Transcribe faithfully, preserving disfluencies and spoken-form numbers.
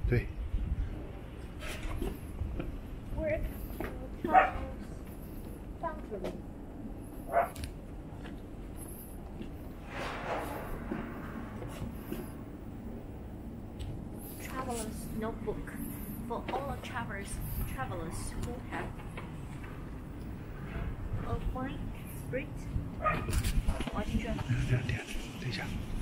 对。 Work travels boundary. Traveler's notebook for all travelers travelers who have a fine spirit. 我去。 这样点，等一下。